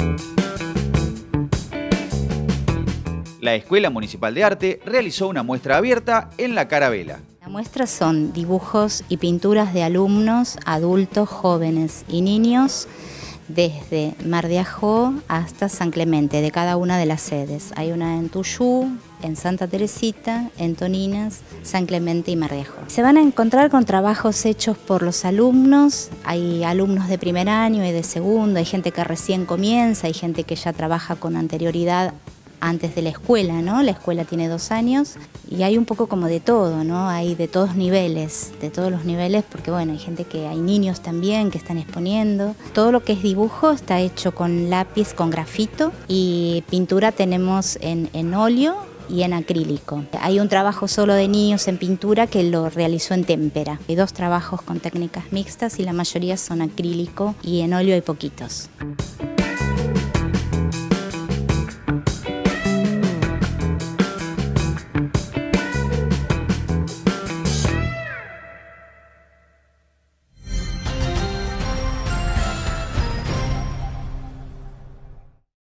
La Escuela Municipal de Arte realizó una muestra abierta en la Carabela. La muestra son dibujos y pinturas de alumnos, adultos, jóvenes y niños desde Mar de Ajó hasta San Clemente, de cada una de las sedes. Hay una en Tuyú, en Santa Teresita, en Toninas, San Clemente y Mar de Ajó. Se van a encontrar con trabajos hechos por los alumnos. Hay alumnos de primer año y de segundo, hay gente que recién comienza, hay gente que ya trabaja con anterioridad antes de la escuela, ¿no? La escuela tiene 2 años y hay un poco como de todo, ¿no? Hay de todos los niveles, porque bueno, hay niños también que están exponiendo. Todo lo que es dibujo está hecho con lápiz, con grafito, y pintura tenemos en óleo y en acrílico. Hay un trabajo solo de niños en pintura que lo realizó en témpera. Hay 2 trabajos con técnicas mixtas y la mayoría son acrílico, y en óleo hay poquitos.